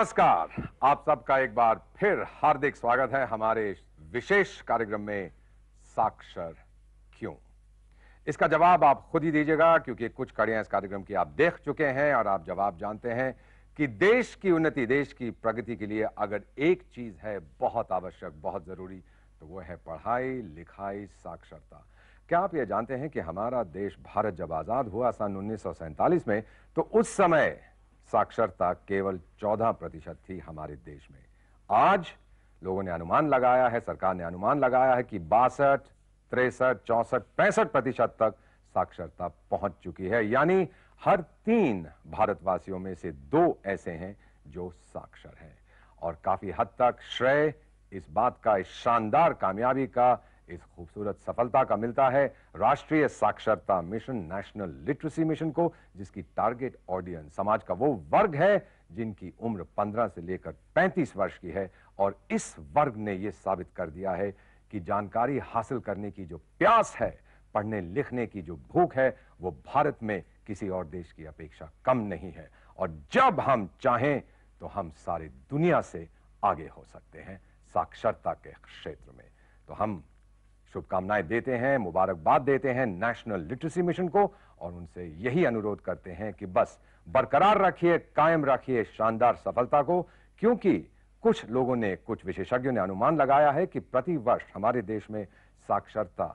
नमस्कार, आप सबका एक बार फिर हार्दिक स्वागत है हमारे विशेष कार्यक्रम में साक्षर क्यों। इसका जवाब आप खुद ही दीजिएगा, क्योंकि कुछ कड़ियां इस कार्यक्रम की आप देख चुके हैं और आप जवाब जानते हैं कि देश की उन्नति, देश की प्रगति के लिए अगर एक चीज है बहुत आवश्यक, बहुत जरूरी, तो वो है पढ़ाई लिखाई, साक्षरता। क्या आप ये जानते हैं कि हमारा देश भारत जब आजाद हुआ सन 1947 में, तो उस समय साक्षरता केवल 14% थी हमारे देश में। आज लोगों ने अनुमान लगाया है, सरकार ने अनुमान लगाया है कि 62, 63, 64, 65% तक साक्षरता पहुंच चुकी है। यानी हर 3 भारतवासियों में से 2 ऐसे हैं जो साक्षर हैं। और काफी हद तक श्रेय इस बात का, इस शानदार कामयाबी का, इस खूबसूरत सफलता का मिलता है राष्ट्रीय साक्षरता मिशन, नेशनल लिटरेसी मिशन को, जिसकी टारगेट ऑडियंस समाज का वो वर्ग है जिनकी उम्र 15 से लेकर 35 वर्ष की है। और इस वर्ग ने यह साबित कर दिया है कि जानकारी हासिल करने की जो प्यास है, पढ़ने लिखने की जो भूख है, वो भारत में किसी और देश की अपेक्षा कम नहीं है। और जब हम चाहें तो हम सारी दुनिया से आगे हो सकते हैं साक्षरता के क्षेत्र में। तो हम शुभकामनाएं देते हैं, मुबारकबाद देते हैं नेशनल लिटरेसी मिशन को, और उनसे यही अनुरोध करते हैं कि बस बरकरार रखिए, कायम रखिए शानदार सफलता को, क्योंकि कुछ लोगों ने, कुछ विशेषज्ञों ने अनुमान लगाया है कि प्रति वर्ष हमारे देश में साक्षरता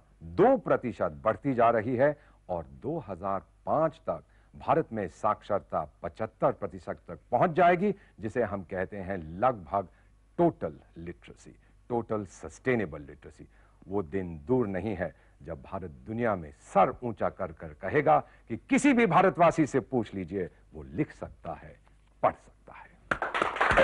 2% बढ़ती जा रही है और 2005 तक भारत में साक्षरता 75% तक पहुंच जाएगी, जिसे हम कहते हैं लगभग total literacy, total sustainable literacy. वो दिन दूर नहीं है जब भारत दुनिया में सर ऊंचा कर कर कहेगा कि किसी भी भारतवासी से पूछ लीजिए, वो लिख सकता है, पढ़ सकता है।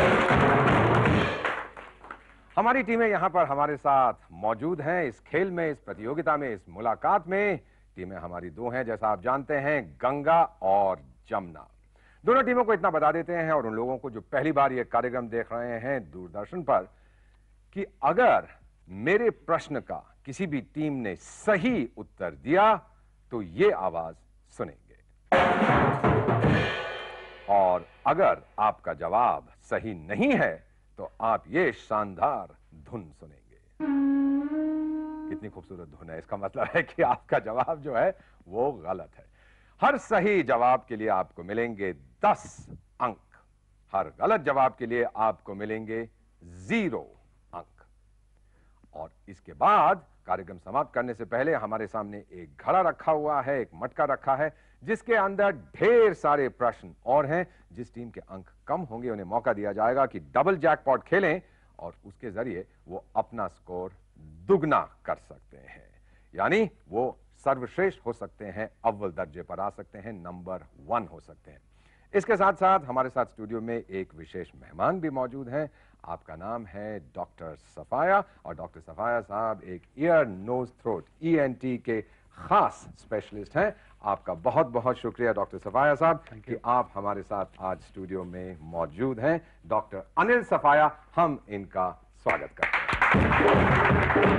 हमारी टीमें यहां पर हमारे साथ मौजूद हैं इस खेल में, इस प्रतियोगिता में, इस मुलाकात में। टीमें हमारी 2 हैं, जैसा आप जानते हैं, गंगा और जमुना। दोनों टीमों को इतना बता देते हैं, और उन लोगों को जो पहली बार यह कार्यक्रम देख रहे हैं दूरदर्शन पर, कि अगर मेरे प्रश्न का किसी भी टीम ने सही उत्तर दिया तो ये आवाज सुनेंगे, और अगर आपका जवाब सही नहीं है तो आप ये शानदार धुन सुनेंगे। कितनी खूबसूरत धुन है, इसका मतलब है कि आपका जवाब जो है वो गलत है। हर सही जवाब के लिए आपको मिलेंगे 10 अंक, हर गलत जवाब के लिए आपको मिलेंगे 0 अंक। और इसके बाद कार्यक्रम समाप्त करने से पहले हमारे सामने एक घड़ा रखा हुआ है, एक मटका रखा है, जिसके अंदर ढेर सारे प्रश्न और हैं। जिस टीम के अंक कम होंगे उन्हें मौका दिया जाएगा कि डबल जैकपॉट खेलें, और उसके जरिए वो अपना स्कोर दुगना कर सकते हैं। यानी वो सर्वश्रेष्ठ हो सकते हैं, अव्वल दर्जे पर आ सकते हैं, नंबर 1 हो सकते हैं। इसके साथ साथ हमारे साथ स्टूडियो में एक विशेष मेहमान भी मौजूद हैं। आपका नाम है डॉक्टर सफाया, और डॉक्टर सफाया साहब एक ईयर नोज थ्रोट ENT के खास स्पेशलिस्ट हैं। आपका बहुत बहुत शुक्रिया डॉक्टर सफाया साहब कि आप हमारे साथ आज स्टूडियो में मौजूद हैं। डॉक्टर अनिल सफाया, हम इनका स्वागत करते हैं।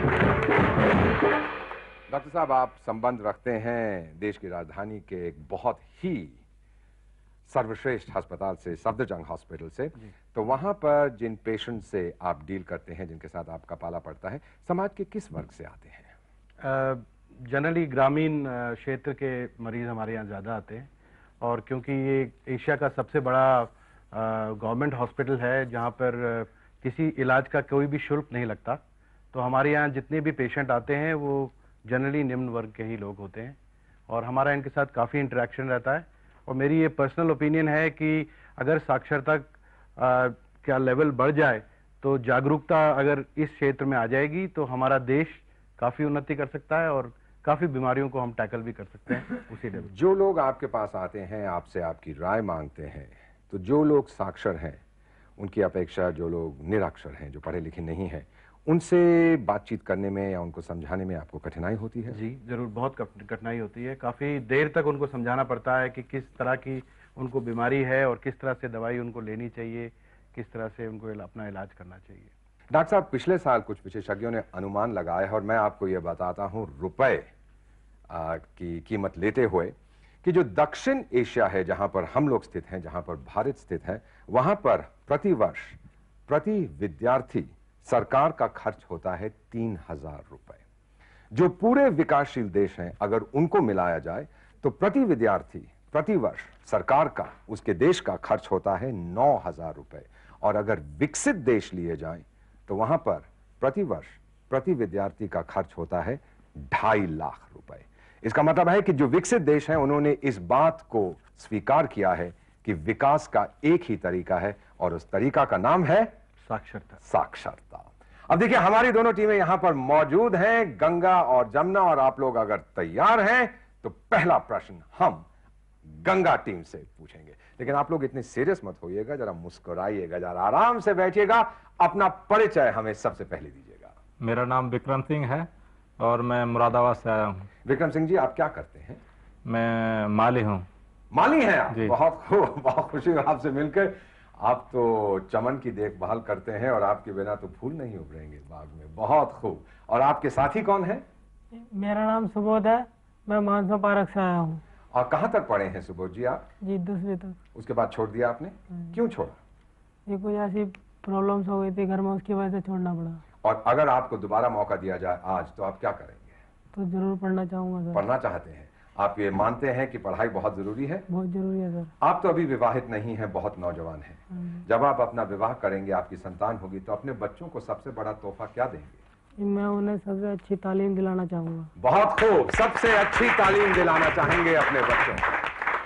डॉक्टर साहब, आप संबंध रखते हैं देश की राजधानी के एक बहुत ही सर्वश्रेष्ठ अस्पताल से, सफदरजंग हॉस्पिटल से। तो वहां पर जिन पेशेंट से आप डील करते हैं, जिनके साथ आपका पाला पड़ता है, समाज के किस वर्ग से आते हैं? जनरली ग्रामीण क्षेत्र के मरीज हमारे यहाँ ज़्यादा आते हैं, और क्योंकि ये एशिया का सबसे बड़ा गवर्नमेंट हॉस्पिटल है जहाँ पर किसी इलाज का कोई भी शुल्क नहीं लगता, तो हमारे यहाँ जितने भी पेशेंट आते हैं वो जनरली निम्न वर्ग के ही लोग होते हैं, और हमारा इनके साथ काफ़ी इंटरेक्शन रहता है। और मेरी ये पर्सनल ओपिनियन है कि अगर साक्षरता का लेवल बढ़ जाए, तो जागरूकता अगर इस क्षेत्र में आ जाएगी, तो हमारा देश काफ़ी उन्नति कर सकता है और काफ़ी बीमारियों को हम टैकल भी कर सकते हैं उसी लेवल। जो लोग आपके पास आते हैं, आपसे आपकी राय मांगते हैं, तो जो लोग साक्षर हैं उनकी अपेक्षा जो लोग निरक्षर हैं, जो पढ़े लिखे नहीं हैं, उनसे बातचीत करने में या उनको समझाने में आपको कठिनाई होती है? जी जरूर, बहुत कठिनाई होती है। काफ़ी देर तक उनको समझाना पड़ता है कि किस तरह की उनको बीमारी है और किस तरह से दवाई उनको लेनी चाहिए, किस तरह से उनको अपना इलाज करना चाहिए। डॉक्टर साहब, पिछले साल कुछ विशेषज्ञों ने अनुमान लगाया है, और मैं आपको यह बताता हूं रुपए की कीमत लेते हुए, कि जो दक्षिण एशिया है, जहां पर हम लोग स्थित हैं, जहां पर भारत स्थित है, वहां पर प्रतिवर्ष प्रति विद्यार्थी सरकार का खर्च होता है 3,000 रुपए। जो पूरे विकासशील देश हैं, अगर उनको मिलाया जाए तो प्रति विद्यार्थी प्रतिवर्ष सरकार का, उसके देश का खर्च होता है 9,000 रुपए। और अगर विकसित देश लिए जाएं तो वहां पर प्रतिवर्ष प्रति विद्यार्थी का खर्च होता है 2.5 लाख रुपए। इसका मतलब है कि जो विकसित देश हैं, उन्होंने इस बात को स्वीकार किया है कि विकास का एक ही तरीका है और उस तरीका का नाम है साक्षरता। साक्षरता। अब देखिए, हमारी दोनों टीमें यहां पर मौजूद हैं, गंगा और जमुना, और आप लोग अगर तैयार हैं तो पहला प्रश्न हम गंगा टीम से पूछेंगे। लेकिन आप लोग इतने सीरियस मत होइएगा, जरा मुस्कुराइएगा, जरा आराम से बैठिएगा। अपना परिचय हमें सबसे पहले दीजिएगा। मेरा नाम विक्रम सिंह है और मैं मुरादाबाद से आया हूँ। विक्रम सिंह जी, आप क्या करते हैं? मैं माली हूँ। माली हैं आप? जी। बहुत खूब, बहुत खुशी हुई आपसे मिलकर। आप तो चमन की देखभाल करते हैं और आपके बिना तो फूल नहीं उभरेंगे बाग में। बहुत खूब। और आपके साथी कौन है? मेरा नाम सुबोध है, मैं मानसा पार्क से आया हूँ। और कहां तक पढ़े हैं सुबोध जी आप? जी 10वीं तक। उसके बाद छोड़ दिया आपने? क्यों छोड़ा? ये कुछ ऐसी प्रॉब्लम्स हो गई थी घर में, उसकी वजह से छोड़ना पड़ा। और अगर आपको दोबारा मौका दिया जाए आज, तो आप क्या करेंगे? तो जरूर पढ़ना चाहूँगा सर। पढ़ना चाहते हैं आप? ये मानते हैं कि पढ़ाई बहुत जरूरी है? बहुत जरूरी है सर। आप तो अभी विवाहित नहीं हैं, बहुत नौजवान हैं। जब आप अपना विवाह करेंगे, आपकी संतान होगी, तो अपने बच्चों को सबसे बड़ा तोहफा क्या देंगे? मैं उन्हें सबसे अच्छी तालीम दिलाना चाहूँगा। बहुत खूब, सबसे अच्छी तालीम दिलाना चाहेंगे अपने बच्चों को।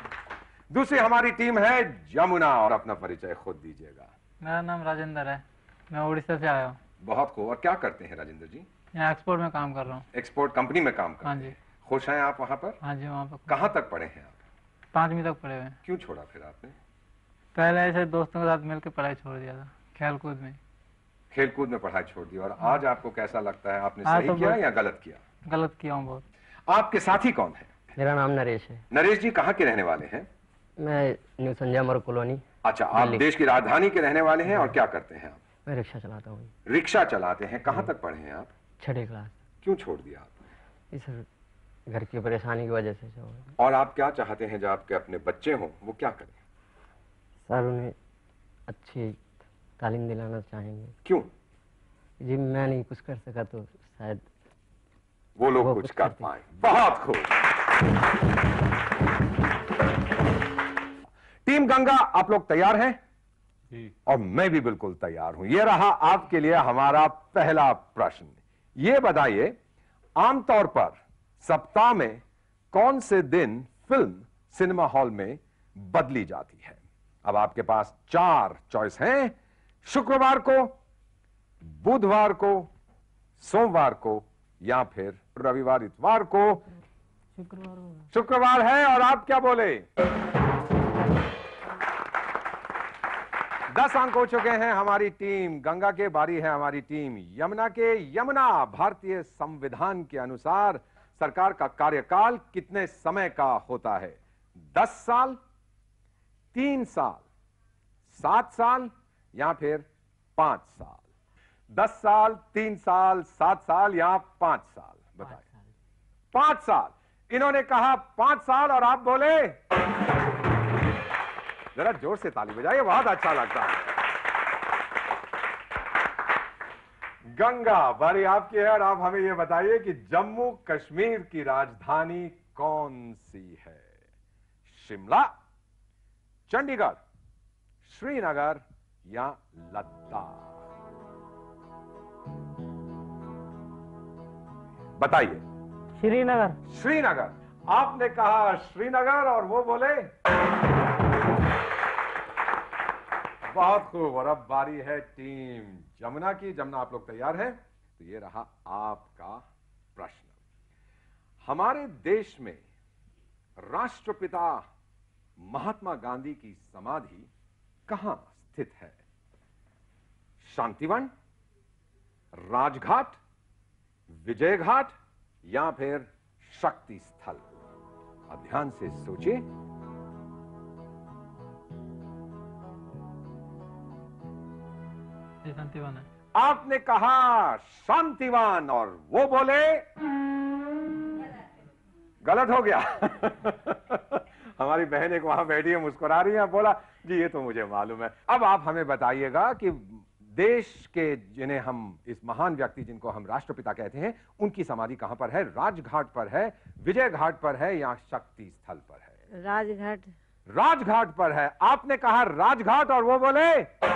दूसरी हमारी टीम है यमुना, और अपना परिचय खुद दीजिएगा। मेरा नाम राजेंद्र है, मैं उड़ीसा से आया हूँ। बहुत खूब। और क्या करते हैं राजेंद्र जी? यहाँ एक्सपोर्ट में काम कर रहा हूँ। एक्सपोर्ट कंपनी में काम करते हाँ हैं। जी। खुश हैं आप वहां पर? हाँ जी, वहाँ पर कहां तक पढ़े हैं आप? 5वीं तक पढ़े हुए हैं। क्यों छोड़ा फिर आपने? पहले ऐसे दोस्तों के साथ मिलकर पढ़ाई छोड़ दिया था, खेल कूद में। खेलकूद में पढ़ाई छोड़ दी। और आज आपको कैसा लगता है, आपने हाँ, सही तो किया बहुत- या गलत किया? गलत किया हूँ बहुत। आपके साथी कौन है? मेरा नाम नरेश है। नरेश जी कहाँ के रहने वाले हैं? मैं न्यू संजय मर कॉलोनी। अच्छा, आप दिल्ली। देश की राजधानी के रहने वाले हैं। और क्या करते हैं आप? मैं रिक्शा चलाता हूँ। रिक्शा चलाते हैं। कहाँ तक पढ़े हैं आप? 6ठी क्लास। क्यों छोड़ दिया आप? इस घर की परेशानी की वजह से जो और आप क्या चाहते हैं, जब आपके अपने बच्चे हों, वो क्या करें? सर उन्हें अच्छी तालीम दिलाना चाहेंगे। क्यों? जी मैं नहीं कुछ कर सका तो शायद वो लोग वो कुछ कुछ कर करते। पाए। बहुत खूब। टीम गंगा, आप लोग तैयार हैं? जी। और मैं भी बिल्कुल तैयार हूं। यह रहा आपके लिए हमारा पहला प्रश्न। यह बताइए, आमतौर पर सप्ताह में कौन से दिन फिल्म सिनेमा हॉल में बदली जाती है? अब आपके पास 4 चॉइस हैं। शुक्रवार को, बुधवार को, सोमवार को, या फिर रविवार इतवार को। शुक्रवार होगा। शुक्रवार है। और आप क्या बोले? 10 अंक हो चुके हैं हमारी टीम गंगा के। बारी है हमारी टीम यमुना के। यमुना, भारतीय संविधान के अनुसार सरकार का कार्यकाल कितने समय का होता है? 10 साल, 3 साल, 7 साल, या फिर 5 साल? 10 साल, 3 साल, 7 साल या 5 साल? बताइए। 5 साल। इन्होंने कहा 5 साल और आप बोले? जरा जोर से ताली बजाइए, बहुत अच्छा लगता है। गंगा, बारी आपकी है। और आप हमें यह बताइए कि जम्मू कश्मीर की राजधानी कौन सी है? शिमला, चंडीगढ़, श्रीनगर या लद्दाख? बताइए। श्रीनगर। श्रीनगर। आपने कहा श्रीनगर और वो बोले? बहुत खूब। और अब बारी है टीम जमुना की। जमुना, आप लोग तैयार हैं? तो ये रहा आपका प्रश्न। हमारे देश में राष्ट्रपिता महात्मा गांधी की समाधि कहां स्थित है? शांतिवन, राजघाट, विजय घाट, या फिर शक्ति स्थल? अब ध्यान से सोचिए। ये शांतिवन है। आपने कहा शांतिवन और वो बोले? गलत हो गया। हमारी बहन एक वहां बैठी है, मुस्कुरा रही है, बोला जी ये तो मुझे मालूम है। अब आप हमें बताइएगा कि देश के जिन्हें हम इस महान व्यक्ति जिनको हम राष्ट्रपिता कहते हैं, उनकी समाधि कहां पर है? राजघाट पर है, विजय घाट पर है या शक्ति स्थल पर है? राजघाट। राजघाट पर है। आपने कहा राजघाट और वो बोले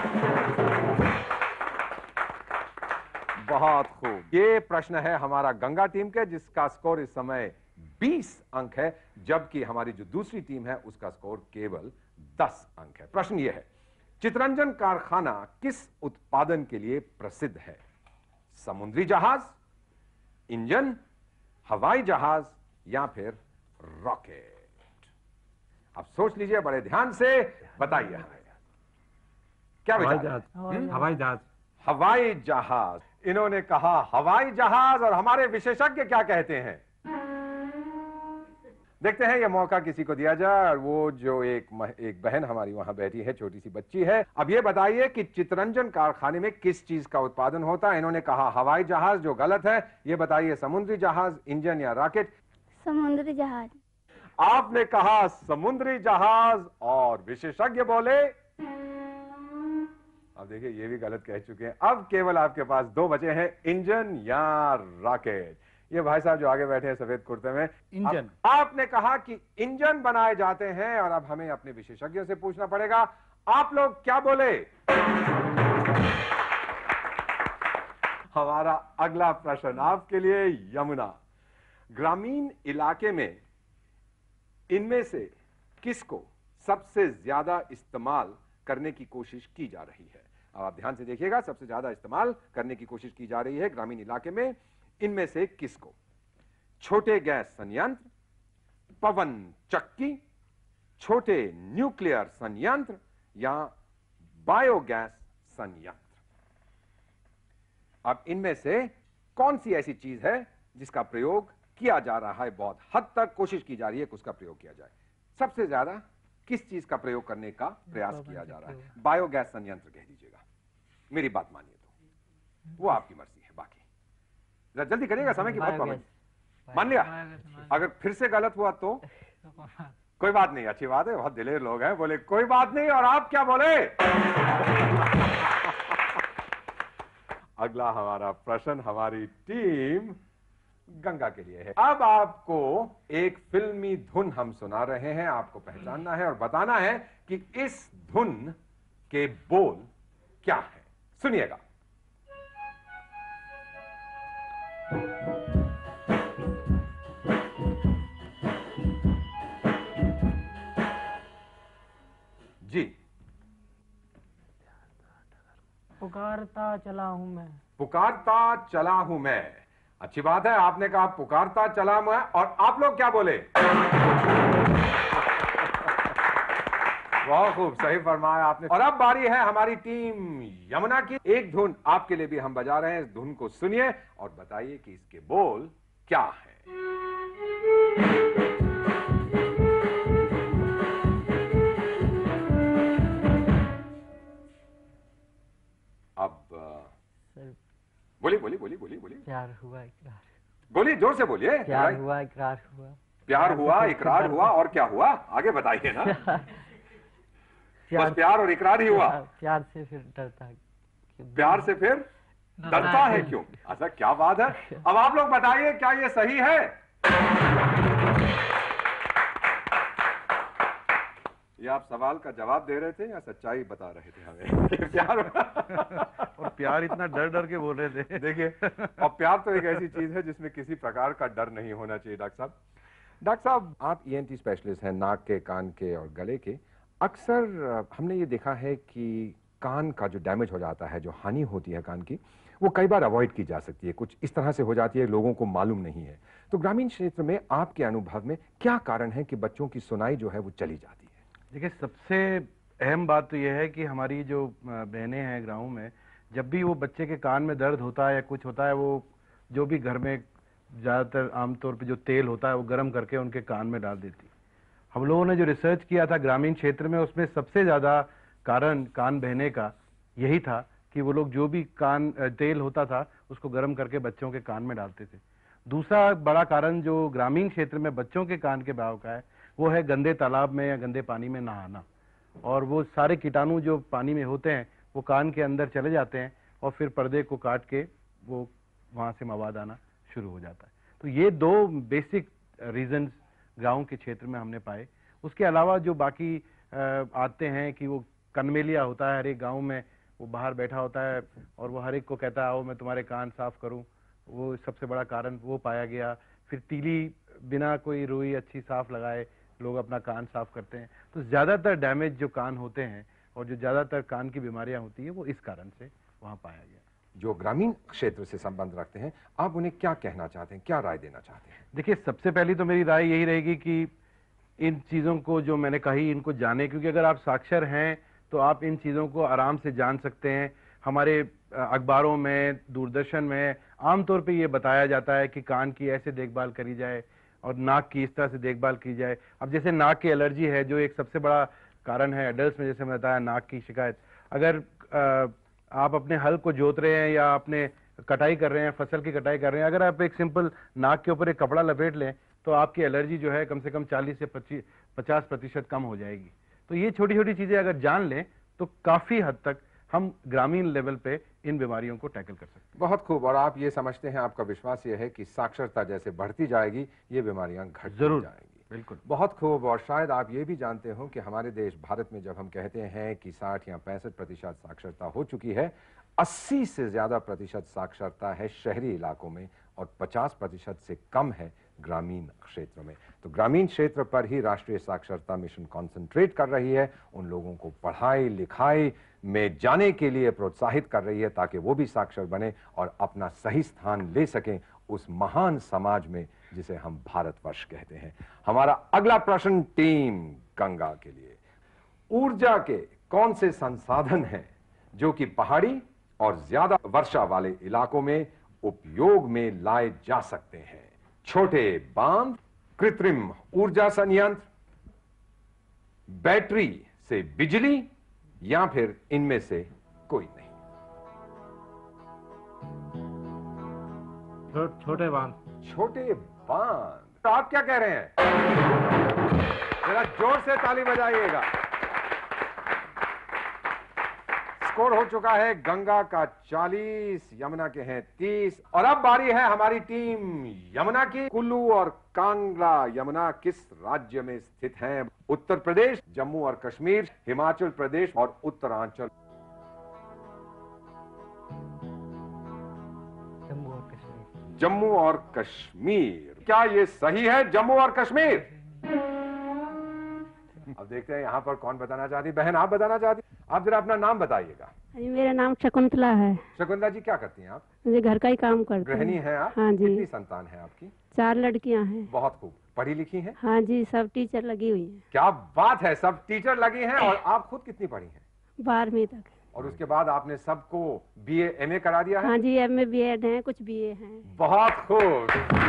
बहुत खूब। ये प्रश्न है हमारा गंगा टीम के, जिसका स्कोर इस समय 20 अंक है, जबकि हमारी जो दूसरी टीम है उसका स्कोर केवल 10 अंक है। प्रश्न यह है, चितरंजन कारखाना किस उत्पादन के लिए प्रसिद्ध है? समुद्री जहाज, इंजन, हवाई जहाज या फिर रॉकेट? आप सोच लीजिए बड़े ध्यान से, बताइए हमें क्या हवाई विचार है? जहाज। हवाई जहाज। हवाई जहाज। इन्होंने कहा हवाई जहाज, और हमारे विशेषज्ञ क्या कहते हैं? देखते हैं, यह मौका किसी को दिया जाए। और वो जो एक बहन हमारी वहां बैठी है, छोटी सी बच्ची है, अब ये बताइए कि चितरंजन कारखाने में किस चीज का उत्पादन होता है? इन्होंने कहा हवाई जहाज, जो गलत है। ये बताइए समुद्री जहाज, इंजन या रॉकेट? समुद्री जहाज। आपने कहा समुद्री जहाज और विशेषज्ञ बोले, अब देखिए ये भी गलत कह चुके हैं। अब केवल आपके पास दो बचे हैं, इंजन या रॉकेट। ये भाई साहब जो आगे बैठे हैं सफेद कुर्ते में, इंजन। आपने कहा कि इंजन बनाए जाते हैं, और अब हमें अपने विशेषज्ञों से पूछना पड़ेगा, आप लोग क्या बोले? हमारा अगला प्रश्न आपके लिए, यमुना। ग्रामीण इलाके में इनमें से किसको सबसे ज्यादा इस्तेमाल करने की कोशिश की जा रही है? अब आप ध्यान से देखिएगा, सबसे ज्यादा इस्तेमाल करने की कोशिश की जा रही है ग्रामीण इलाके में इनमें से किसको? छोटे गैस संयंत्र, पवन चक्की, छोटे न्यूक्लियर संयंत्र या बायोगैस संयंत्र? अब इनमें से कौन सी ऐसी चीज है जिसका प्रयोग किया जा रहा है, बहुत हद तक कोशिश की जा रही है कि उसका प्रयोग किया जाए? सबसे ज्यादा किस चीज का प्रयोग करने का प्रयास किया जा रहा है? बायोगैस संयंत्र कह दीजिएगा। मेरी बात मानिए तो वो आपकी मर्जी है, बाकी जरा जल्दी करिएगा, समय की बहुत पाबंदी। मान लिया? अगर फिर से गलत हुआ तो कोई बात नहीं, अच्छी बात है, बहुत दिलेर लोग हैं, बोले कोई बात नहीं। और आप क्या बोले? अगला हमारा प्रश्न हमारी टीम गंगा के लिए है। अब आपको एक फिल्मी धुन हम सुना रहे हैं, आपको पहचानना है और बताना है कि इस धुन के बोल क्या है। सुनिएगा। जी। पुकारता चला हूं मैं। पुकारता चला हूं मैं। अच्छी बात है, आपने कहा पुकारता चला मैं, और आप लोग क्या बोले? बहुत खूब, सही फरमाया आपने। और अब बारी है हमारी टीम यमुना की। एक धुन आपके लिए भी हम बजा रहे हैं, इस धुन को सुनिए और बताइए कि इसके बोल क्या है। अब बोलिए बोलिए बोलिए बोलिए बोलिए। प्यार हुआ इकरार। बोलिए, जोर से बोलिए। प्यार हुआ इकरार हुआ। प्यार हुआ, इकरार हुआ, और क्या हुआ? आगे बताइए ना। बस प्यार और इकरार ही हुआ? प्यार से फिर डरता है। प्यार से फिर डरता है क्यों? अच्छा, क्या बात है। अब आप लोग बताइए, क्या ये सही है? ये आप सवाल का जवाब दे रहे थे या सच्चाई बता रहे थे हमें? प्यार और प्यार इतना डर डर के बोल रहे थे। देखिए, और प्यार तो एक ऐसी चीज है जिसमें किसी प्रकार का डर नहीं होना चाहिए। डॉक्टर साहब, डॉक्टर साहब आप ENT स्पेशलिस्ट हैं, नाक के, कान के और गले के। अक्सर हमने ये देखा है कि कान का जो डैमेज हो जाता है, जो हानि होती है कान की, वो कई बार अवॉइड की जा सकती है, कुछ इस तरह से हो जाती है, लोगों को मालूम नहीं है। तो ग्रामीण क्षेत्र में आपके अनुभव में क्या कारण है कि बच्चों की सुनाई जो है वो चली जाती है? देखिए, सबसे अहम बात तो यह है कि हमारी जो बहनें हैं गाँव में, जब भी वो बच्चे के कान में दर्द होता है या कुछ होता है, वो जो भी घर में ज़्यादातर आमतौर पे जो तेल होता है वो गर्म करके उनके कान में डाल देती। हम लोगों ने जो रिसर्च किया था ग्रामीण क्षेत्र में, उसमें सबसे ज़्यादा कारण कान बहने का यही था कि वो लोग जो भी कान तेल होता था उसको गर्म करके बच्चों के कान में डालते थे। दूसरा बड़ा कारण जो ग्रामीण क्षेत्र में बच्चों के कान के बहाव का है, वो है गंदे तालाब में या गंदे पानी में नहाना। और वो सारे कीटाणु जो पानी में होते हैं वो कान के अंदर चले जाते हैं और फिर पर्दे को काट के वो वहाँ से मवाद आना शुरू हो जाता है। तो ये दो बेसिक रीजंस गाँव के क्षेत्र में हमने पाए। उसके अलावा जो बाकी आते हैं कि वो कनमेलिया होता है हर एक गाँव में, वो बाहर बैठा होता है और वो हर एक को कहता है आओ मैं तुम्हारे कान साफ करूं, वो सबसे बड़ा कारण वो पाया गया। फिर तीली बिना कोई रुई अच्छी साफ लगाए लोग अपना कान साफ करते हैं। तो ज्यादातर डैमेज जो कान होते हैं और जो ज्यादातर कान की बीमारियां होती है वो इस कारण से वहां पाया गया। जो ग्रामीण क्षेत्र से संबंध रखते हैं, आप उन्हें क्या कहना चाहते हैं, क्या राय देना चाहते हैं? देखिए, सबसे पहली तो मेरी राय यही रहेगी कि इन चीजों को जो मैंने कही इनको जाने, क्योंकि अगर आप साक्षर हैं तो आप इन चीजों को आराम से जान सकते हैं। हमारे अखबारों में, दूरदर्शन में आमतौर पे ये बताया जाता है कि कान की ऐसे देखभाल करी जाए और नाक की इस तरह से देखभाल की जाए। अब जैसे नाक की एलर्जी है जो एक सबसे बड़ा कारण है एडल्ट में, जैसे मैं बताया नाक की शिकायत, अगर आप अपने हल को जोत रहे हैं या अपने कटाई कर रहे हैं, फसल की कटाई कर रहे हैं, अगर आप एक सिंपल नाक के ऊपर एक कपड़ा लपेट लें तो आपकी एलर्जी जो है कम से कम 40 से 50% कम हो जाएगी। तो ये छोटी छोटी चीजें अगर जान लें तो काफी हद तक हम ग्रामीण लेवल पे इन बीमारियों को टैकल कर सकते हैं। बहुत खूब। और आप ये समझते हैं, आपका विश्वास ये है कि साक्षरता जैसे बढ़ती जाएगी ये बीमारियां घट जरूर जाएंगी। बिल्कुल। बहुत खूब। और शायद आप ये भी जानते हो कि हमारे देश भारत में जब हम कहते हैं कि 60 या 65% साक्षरता हो चुकी है, 80 से ज्यादा प्रतिशत साक्षरता है शहरी इलाकों में और 50% से कम है ग्रामीण क्षेत्र में। तो ग्रामीण क्षेत्र पर ही राष्ट्रीय साक्षरता मिशन कंसंट्रेट कर रही है, उन लोगों को पढ़ाई लिखाई में जाने के लिए प्रोत्साहित कर रही है ताकि वो भी साक्षर बने और अपना सही स्थान ले सकें उस महान समाज में जिसे हम भारतवर्ष कहते हैं। हमारा अगला प्रश्न टीम गंगा के लिए। ऊर्जा के कौन से संसाधन हैं जो कि पहाड़ी और ज्यादा वर्षा वाले इलाकों में उपयोग में लाए जा सकते हैं? छोटे बांध, कृत्रिम ऊर्जा संयंत्र, बैटरी से बिजली, या फिर इनमें से कोई नहीं? छोटे बांध। छोटे बांध। तो आप क्या कह रहे हैं? जरा जोर से ताली बजाइएगा। स्कोर हो चुका है गंगा का 40, यमुना के हैं 30। और अब बारी है हमारी टीम यमुना की। कुल्लू और कांगड़ा यमुना किस राज्य में स्थित हैं? उत्तर प्रदेश, जम्मू और कश्मीर, हिमाचल प्रदेश और उत्तरांचल। जम्मू और कश्मीर। जम्मू और कश्मीर। क्या ये सही है, जम्मू और कश्मीर? अब देखते हैं यहाँ पर कौन बताना चाहती। बहन, आप बताना चाहती? आप जरा अपना नाम बताइएगा। जी, मेरा नाम शकुंतला है। शकुंतला जी, क्या करती हैं आप? मुझे घर का ही काम करती गृहिणी हूँ। हैं आप? हाँ जी। कितनी संतान है आपकी? 4 लड़कियां हैं। बहुत खूब। पढ़ी लिखी हैं? हाँ जी, सब टीचर लगी हुई हैं। क्या बात है, सब टीचर लगी हैं। और आप खुद कितनी पढ़ी हैं? 12वीं तक। और उसके बाद आपने सबको BA MA करा दिया है? हाँ जी, MA BEd हैं, कुछ BA हैं। बहुत खूब।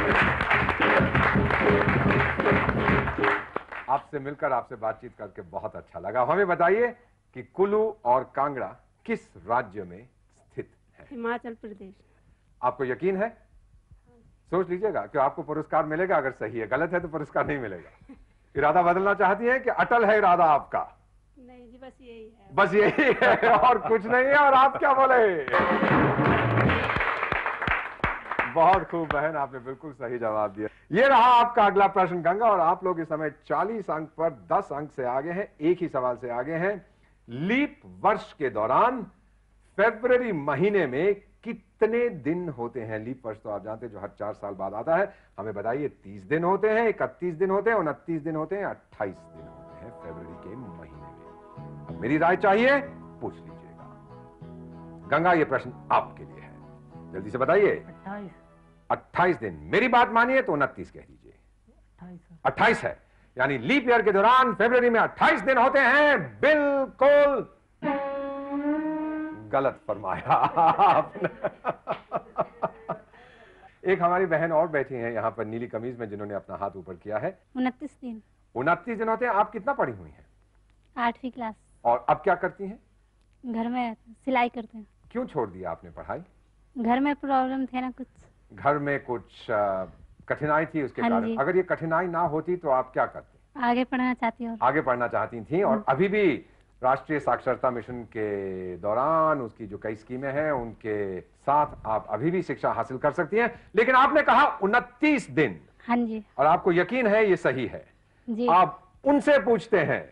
आपसे मिलकर, आपसे बातचीत करके बहुत अच्छा लगा। हमें बताइए कि कुल्लू और कांगड़ा किस राज्य में स्थित है? हिमाचल प्रदेश। आपको यकीन है? सोच लीजिएगा कि आपको पुरस्कार मिलेगा अगर सही है। गलत है तो पुरस्कार नहीं मिलेगा। इरादा बदलना चाहती है कि अटल है इरादा आपका? नहीं जी, बस यही है। बस यही है और कुछ नहीं है। और आप क्या बोले? बहुत खूब बहन, आपने बिल्कुल सही जवाब दिया। ये रहा आपका अगला प्रश्न गंगा। और आप लोग इस समय 40 अंक पर 10 अंक से आगे हैं, एक ही सवाल से आगे हैं। लीप वर्ष के दौरान फरवरी महीने में कितने दिन होते हैं? लीप वर्ष तो आप जानते हैं जो हर 4 साल बाद आता है। हमें बताइए, 30 दिन होते हैं, 31 दिन होते हैं, 29 दिन होते हैं, 28 दिन होते हैं फरवरी के महीने में? अब मेरी राय चाहिए, पूछ लीजिएगा। गंगा, ये प्रश्न आपके लिए है, जल्दी से बताइए। 28 दिन। मेरी बात मानिए तो 29 कह दीजिए। 28 है, यानी लीप ईयर के दौरान फरवरी में 28 दिन होते हैं। बिल्कुल गलत फरमाया आपने। एक हमारी बहन और बैठी हैं यहाँ पर नीली कमीज में, जिन्होंने अपना हाथ ऊपर किया है। 29 दिन। 29 दिन होते हैं। आप कितना पढ़ी हुई हैं? 8वीं क्लास। और अब क्या करती हैं? घर में सिलाई करते हैं। क्यों छोड़ दिया आपने पढ़ाई? घर में प्रॉब्लम थे ना कुछ। घर में कुछ कठिनाई थी, उसके हाँ कारण? जी। अगर ये कठिनाई ना होती तो आप क्या करते? आगे पढ़ना चाहती हूँ। आगे पढ़ना चाहती थी और अभी भी राष्ट्रीय साक्षरता मिशन के दौरान उसकी जो कई स्कीमें हैं उनके साथ आप अभी भी शिक्षा हासिल कर सकती हैं। लेकिन आपने कहा 29 दिन, हाँ जी और आपको यकीन है ये सही है। जी। आप उनसे पूछते हैं।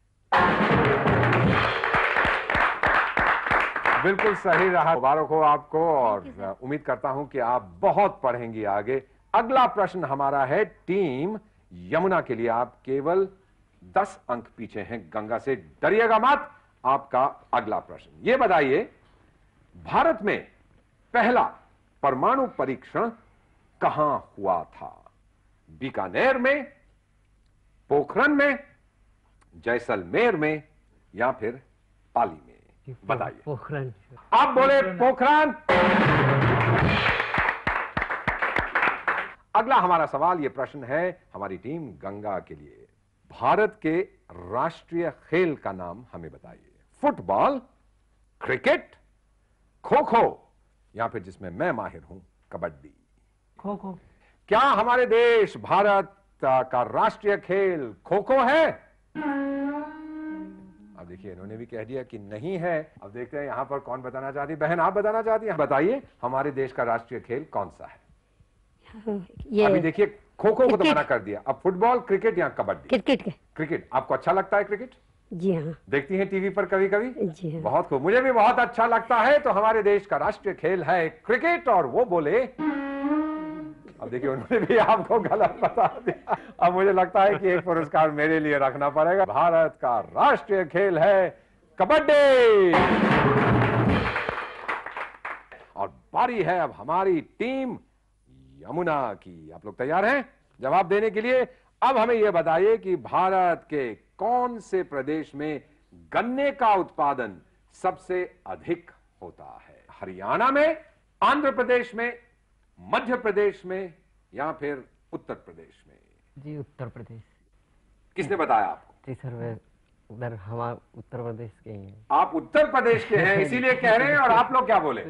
बिल्कुल सही रहा, मुबारक हो आपको और उम्मीद करता हूं कि आप बहुत पढ़ेंगी आगे। अगला प्रश्न हमारा है टीम यमुना के लिए। आप केवल 10 अंक पीछे हैं गंगा से, डरिएगा मत। आपका अगला प्रश्न ये बताइए, भारत में पहला परमाणु परीक्षण कहां हुआ था? बीकानेर में, पोखरण में, जैसलमेर में या फिर पाली में? बताइए। पोखरण। आप बोले पोखरण। अगला हमारा सवाल, यह प्रश्न है हमारी टीम गंगा के लिए। भारत के राष्ट्रीय खेल का नाम हमें बताइए। फुटबॉल, क्रिकेट, खो खो या फिर जिसमें मैं माहिर हूं कबड्डी? खो खो। क्या हमारे देश भारत का राष्ट्रीय खेल खो खो है? अब देखिए इन्होंने भी कह दिया कि नहीं है। अब देखते हैं यहां पर कौन बताना चाहती है। बहन आप बताना चाहती हैं? बताइए हमारे देश का राष्ट्रीय खेल कौन सा है? अभी देखिए खो खो को तो मना कर दिया, अब फुटबॉल, क्रिकेट या कबड्डी? क्रिकेट। क्रिकेट आपको अच्छा लगता है? क्रिकेट जी हाँ। देखती हैं टीवी पर कभी कभी? जी हाँ। बहुत खूब, मुझे भी बहुत अच्छा लगता है। तो हमारे देश का राष्ट्रीय खेल है क्रिकेट और वो बोले। अब देखिए उन्होंने भी आपको गलत बता दिया। अब मुझे लगता है कि एक पुरस्कार मेरे लिए रखना पड़ेगा। भारत का राष्ट्रीय खेल है कबड्डी। और बारी है अब हमारी टीम यमुना की। आप लोग तैयार हैं जवाब देने के लिए? अब हमें यह बताइए कि भारत के कौन से प्रदेश में गन्ने का उत्पादन सबसे अधिक होता है? हरियाणा में, आंध्र प्रदेश में, मध्य प्रदेश में या फिर उत्तर प्रदेश में? जी उत्तर प्रदेश। किसने बताया आपको? जी सर वे उधर हमारा उत्तर प्रदेश के ही हैं। आप उत्तर प्रदेश के हैं इसीलिए कह रहे हैं। और आप लोग क्या बोले?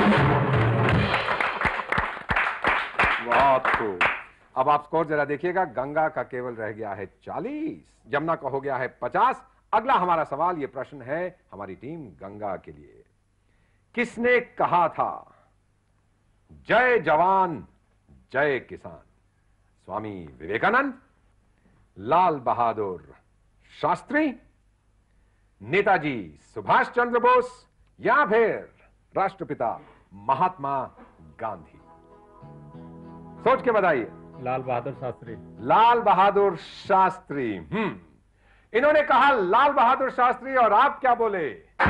बहुत खूब। अब आप स्कोर जरा देखिएगा। गंगा का केवल रह गया है 40, जमुना का हो गया है 50। अगला हमारा सवाल, यह प्रश्न है हमारी टीम गंगा के लिए। किसने कहा था जय जवान जय किसान? स्वामी विवेकानंद, लाल बहादुर शास्त्री, नेताजी सुभाष चंद्र बोस या फिर राष्ट्रपिता महात्मा गांधी? सोच के बताइए। लाल बहादुर शास्त्री। लाल बहादुर शास्त्री। इन्होंने कहा लाल बहादुर शास्त्री और आप क्या बोले?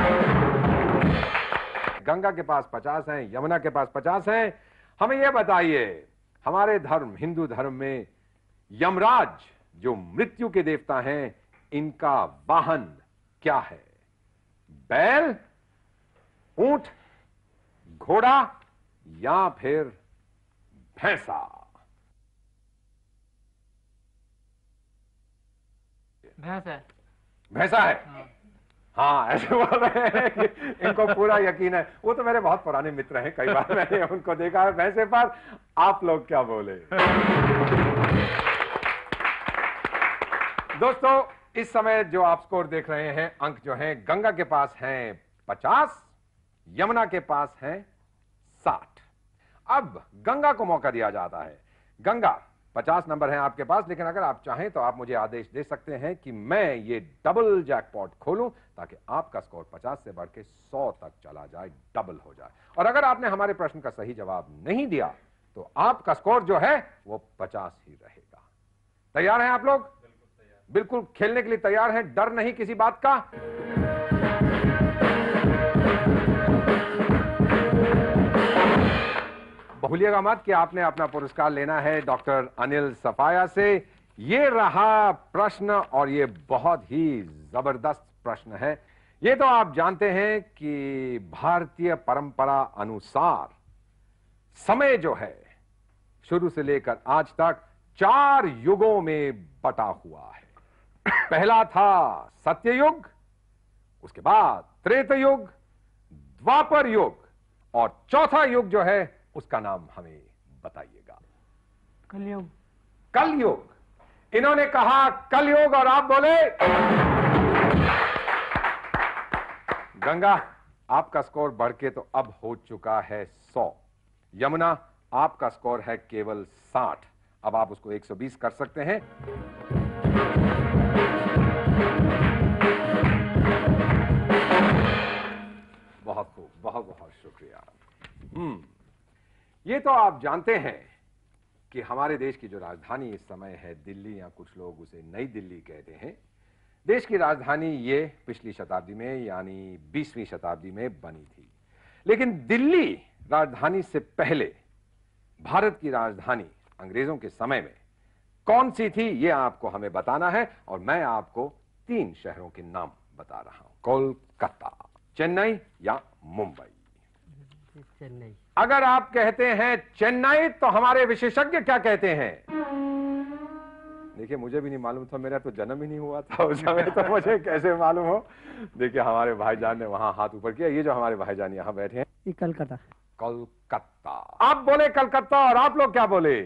गंगा के पास 50 हैं, यमुना के पास 50 हैं। हमें यह बताइए, हमारे धर्म हिंदू धर्म में यमराज जो मृत्यु के देवता हैं, इनका वाहन क्या है? बैल, ऊंट, घोड़ा या फिर भैंसा? भैंस है। भैंसा है? हाँ ऐसे बोल रहे हैं कि इनको पूरा यकीन है। वो तो मेरे बहुत पुराने मित्र हैं, कई बार मैंने उनको देखा है भैंसे पर। आप लोग क्या बोले? दोस्तों इस समय जो आप स्कोर देख रहे हैं, अंक जो हैं गंगा के पास हैं 50, यमुना के पास हैं 60। अब गंगा को मौका दिया जाता है। गंगा 50 नंबर हैं आपके पास, लेकिन अगर आप चाहें तो आप मुझे आदेश दे सकते हैं कि मैं ये डबल जैकपॉट खोलूं ताकि आपका स्कोर 50 से बढ़ के 100 तक चला जाए, डबल हो जाए। और अगर आपने हमारे प्रश्न का सही जवाब नहीं दिया तो आपका स्कोर जो है वो 50 ही रहेगा। तैयार हैं आप लोग? बिल्कुल खेलने के लिए तैयार हैं, डर नहीं किसी बात का? भूलिएगा मत कि आपने अपना पुरस्कार लेना है डॉक्टर अनिल सफाया से। ये रहा प्रश्न और ये बहुत ही जबरदस्त प्रश्न है। ये तो आप जानते हैं कि भारतीय परंपरा अनुसार समय जो है शुरू से लेकर आज तक 4 युगों में बटा हुआ है। पहला था सत्ययुग, उसके बाद त्रेता युग, द्वापर युग और चौथा युग जो है उसका नाम हमें बताइएगा। कलयुग। कलयुग। इन्होंने कहा कलयुग और आप बोले गंगा, आपका स्कोर बढ़ के तो अब हो चुका है 100। यमुना, आपका स्कोर है केवल 60। अब आप उसको 120 कर सकते हैं। बहुत खूब, बहुत बहुत शुक्रिया। ये तो आप जानते हैं कि हमारे देश की जो राजधानी इस समय है दिल्ली, या कुछ लोग उसे नई दिल्ली कहते हैं, देश की राजधानी ये पिछली शताब्दी में यानी 20वीं शताब्दी में बनी थी। लेकिन दिल्ली राजधानी से पहले भारत की राजधानी अंग्रेजों के समय में कौन सी थी, ये आपको हमें बताना है। और मैं आपको 3 शहरों के नाम बता रहा हूं, कोलकाता, चेन्नई या मुंबई। चेन्नई। अगर आप कहते हैं चेन्नई तो हमारे विशेषज्ञ क्या कहते हैं? देखिए, मुझे भी नहीं मालूम था, मेरा तो जन्म ही नहीं हुआ था उस समय, तो मुझे कैसे मालूम हो। देखिए, हमारे भाईजान ने वहां हाथ ऊपर किया। ये जो हमारे भाईजान यहां बैठे हैं, ये कलकत्ता। कोलकाता। आप बोले कलकत्ता और आप लोग क्या बोले?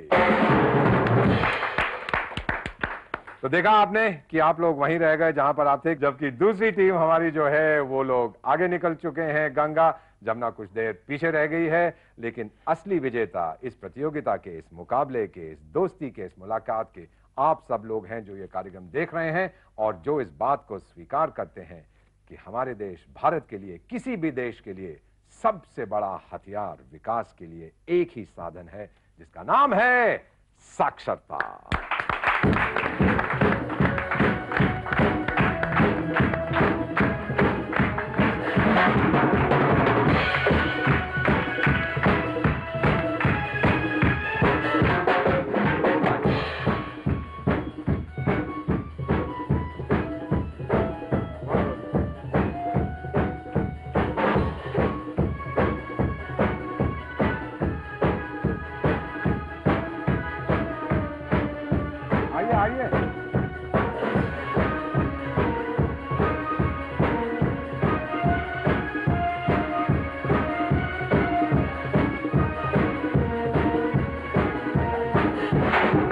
तो देखा आपने कि आप लोग वहीं रह गए जहां पर आप थे, जबकि दूसरी टीम हमारी जो है वो लोग आगे निकल चुके हैं। गंगा, जमुना कुछ देर पीछे रह गई है। लेकिन असली विजेता इस प्रतियोगिता के, इस मुकाबले के, इस दोस्ती के, इस मुलाकात के आप सब लोग हैं जो ये कार्यक्रम देख रहे हैं और जो इस बात को स्वीकार करते हैं कि हमारे देश भारत के लिए, किसी भी देश के लिए सबसे बड़ा हथियार विकास के लिए एक ही साधन है, जिसका नाम है साक्षरता। आइए।